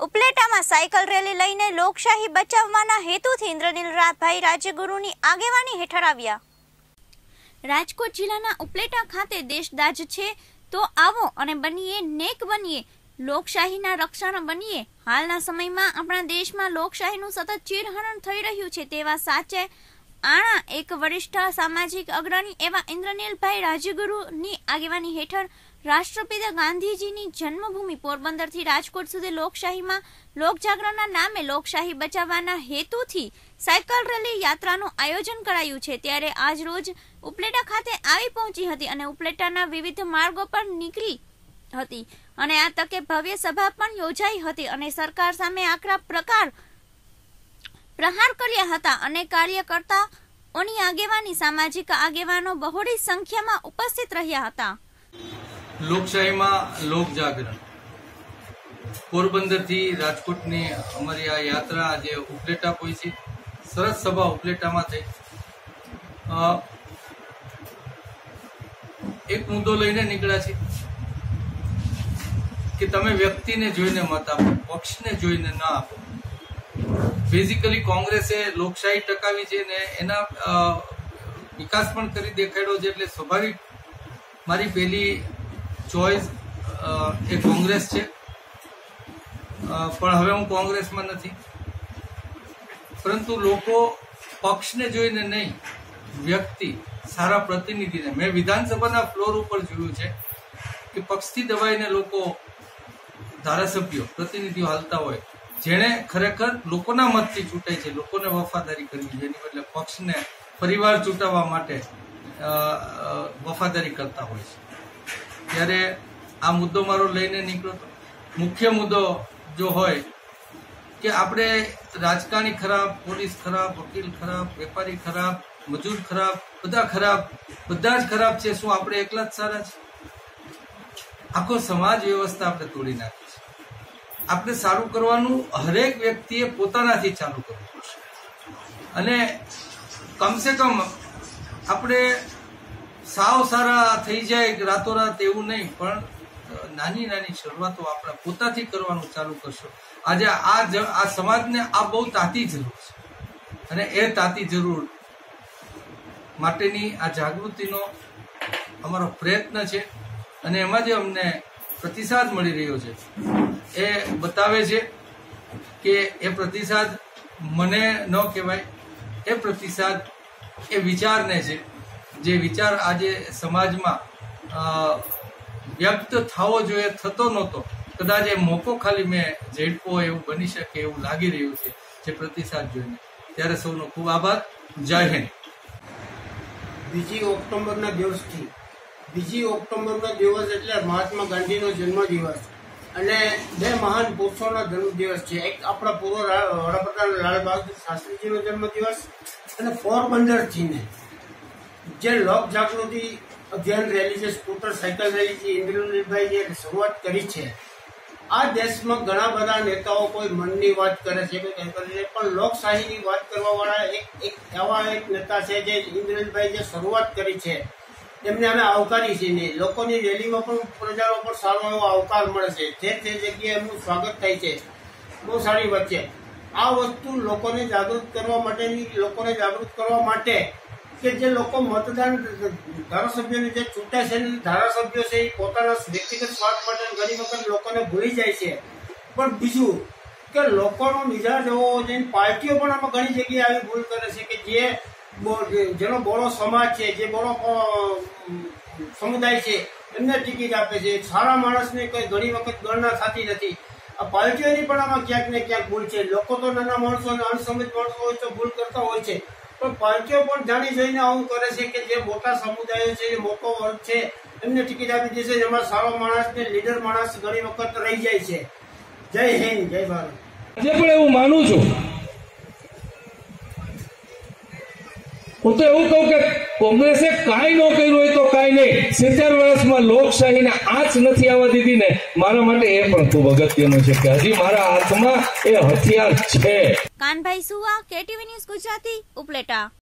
ઉપલેટામાં cycle rally લઈને લોકશાહી બચાવવાના હેતુથી ઇન્દ્રનીલ ભાઈ રાજ્યગુરુની આગેવાની હેઠળ આવ્યા। રાજકોટ જિલ્લાના ઉપલેટા ખાતે દેશદાજ છે તો આવો અને બનીએ નેક બનીએ, લોકશાહીના રક્ષણ બનીએ। હાલના સમયમાં આપણા દેશમાં લોકશાહીનું સતત ચીરહરણ થઈ રહ્યું છે તેવા સાચે આણા એક વરિષ્ઠ સામાજિક અગ્રણી એવા ઇન્દ્રનીલભાઈ રાજ્યગુરુની આગેવાની હેઠળ રાષ્ટ્રપિતા ગાંધીજીની જન્મભૂમિ પોરબંદરથી રાજકોટ સુધી લોકશાહીમાં લોકજાગરણના નામે લોકશાહી બચાવવાના હેતુથી સાયકલ રેલી યાત્રાનું આયોજન કરાયું છે। ત્યારે આજ રોજ ઉપલેટા ખાતે આવી પહોંચી હતી અને ઉપલેટાના વિવિધ માર્ગો પર નીકળી હતી અને આ તકે ભવ્ય સભા પણ યોજાઈ હતી અને સરકાર સામે આકરા પ્રહાર કર્યા હતા અને કાર્યકર્તાઓની આગેવાની સામાજિક આગેવાનો બહોળી સંખ્યામાં ઉપસ્થિત રહ્યા હતા। લોકશાહીમાં લોક જાગરણ પોરબંદરથી રાજકોટની અમારી આ યાત્રા આજે ઉપલેટા પહોંચી। સરસ સભા ઉપલેટામાં થઈ। એક મુદ્દો લઈને નીકળ્યા છે કે તમે વ્યક્તિને જોઈને મત આપો, પક્ષને જોઈને ન આપો। બેઝિકલી કોંગ્રેસે લોકશાહી ટકાવી છે ને એના વિકાસ પણ કરી દેખાડ્યો છે, એટલે સ્વાભાવિક મારી પહેલી ચોઈસ એ કોંગ્રેસ છે। પણ હવે હું કોંગ્રેસમાં નથી, પરંતુ લોકો પક્ષને જોઈને નહીં, વ્યક્તિ સારા પ્રતિનિધિને, મેં વિધાનસભાના ફ્લોર ઉપર જોયું છે કે પક્ષથી દબાઈને લોકો ધારાસભ્યો પ્રતિનિધિઓ હાલતા હોય, જેણે ખરેખર લોકોના મતથી ચૂંટાય છે, લોકોને વફાદારી કરવી છે, એની બદલે પક્ષને પરિવાર ચૂંટાવવા માટે વફાદારી કરતા હોય છે। ત્યારે આ મુદ્દો મારો લઈને નીકળ્યો હતો। મુખ્ય મુદ્દો જો હોય કે આપણે રાજકારણી ખરાબ, પોલીસ ખરાબ, વકીલ ખરાબ, વેપારી ખરાબ, મજૂર ખરાબ, બધા જ ખરાબ છે, શું આપણે એકલા જ સારા છે? આખો સમાજ વ્યવસ્થા આપણે તોડી નાખી છે। આપણે સારું કરવાનું હરેક વ્યક્તિએ પોતાનાથી ચાલુ કરવું પડશે અને કમસે કમ આપણે સાવ સારા થઈ જાય રાતોરાત એવું નહીં, પણ નાની નાની શરૂઆતો આપણે પોતાથી કરવાનું ચાલુ કરશો। આજે આ સમાજને આ બહુ તાતી જરૂર છે અને એ તાતી જરૂર માટેની આ જાગૃતિનો અમારો પ્રયત્ન છે અને એમાં જે અમને પ્રતિસાદ મળી રહ્યો છે એ બતાવે છે કે એ પ્રતિસાદ મને ન કહેવાય, એ પ્રતિસાદ એ વિચારને છે, જે વિચાર આજે સમાજમાં વ્યક્ત થવો જોઈએ, થતો નહોતો, કદાચ એ મોકો ખાલી મેં ઝડપો એવું બની શકે એવું લાગી રહ્યું છે જે પ્રતિસાદ જોઈને। ત્યારે સૌનો ખૂબ આભાર। જય હિન્દ। 2 ઓક્ટોબરના દિવસથી 2 ઓક્ટોબરનો દિવસ એટલે મહાત્મા ગાંધીનો જન્મદિવસ અને બે મહાન પુરુષોનો જન્મદિવસ છે। એક આપણા પૂર્વ વડાપ્રધાન લાલ બહાદુર શાસ્ત્રીજીનો જન્મદિવસ અને પોરબંદરથીને જે લોક જાગૃતિ અભિયાન રેલી છે, સ્કૂટર સાયકલ રેલી છે, ઇન્દ્રનીલભાઈએ શરૂઆત કરી છે। આ દેશમાં ઘણા બધા નેતાઓ કોઈ મનની વાત કરે છે, કોઈ કંઈ કરે છે, પણ લોકશાહીની વાત કરવા વાળા એક નેતા છે જે ઇન્દ્રનીલભાઈ જે શરૂઆત કરી છે, એમને અમે આવકારી છે નહીં। લોકોની રેલીમાં પણ પ્રજાનો પણ સારો એવો આવકાર મળે છે, તે જગ્યાએ એમનું સ્વાગત થાય છે, બહુ સારી વાત છે। આ વસ્તુ લોકોને જાગૃત કરવા માટે કે જે લોકો મતદાન ધારાસભ્યોને જે ચૂંટાય છે, ધારાસભ્યો છે એ પોતાના વ્યક્તિગત સ્વાર્થ માટે ઘણી વખત લોકોને ભૂલી જાય છે, પણ બીજું કે લોકોનો મિજાજ એવો જોઈએ। પાર્ટીઓ પણ આમાં ઘણી જગ્યાએ આવી ભૂલ કરે છે કે જેનો બોળો સમાજ છે, જે બોળો સમુદાય છે, એમને ટિકિટ આપે છે, સારા માણસને કોઈ ઘણી વખત ગણના થતી નથી। આ પાર્ટીઓની પણ આમાં ક્યાંક ને ક્યાંક ભૂલ છે। લોકો તો નાના માણસો અને અણસમજ માણસો હોય તો ભૂલ કરતા હોય છે, પણ પાર્ટીઓ પણ જાણી જોઈને આવું કરે છે કે જે મોટા સમુદાયો છે, જે મોટો વર્ગ છે, એમને ટિકિટ આપી દે છે, એમાં સારો માણસ ને લીડર માણસ ઘણી વખત રહી જાય છે। જય હિન્દ, જય ભારત। આજે પણ એવું માનું છું, હું તો એવું કહું કે કોંગ્રેસે કાંઈ ન કર્યું હોય તો કાંઈ નહીં, 70 વર્ષમાં લોકશાહીને આંચ નથી આવવા દીધી ને, મારા માટે એ પણ ખૂબ અગત્યનું છે કે હજી મારા હાથમાં એ હથિયાર છે। કાનભાઈ સુવા, KTV ન્યૂઝ ગુજરાતી, ઉપલેટા।